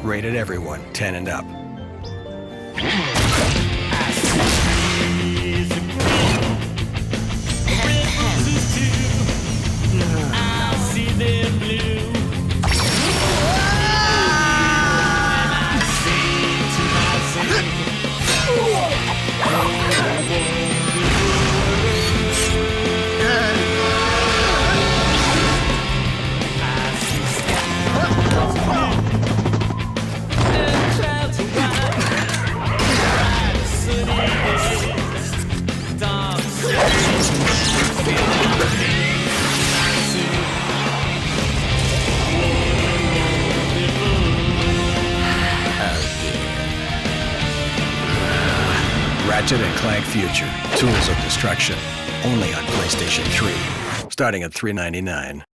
Rated everyone 10 and up. Ratchet and Clank Future, Tools of Destruction, only on PlayStation 3, starting at $3.99.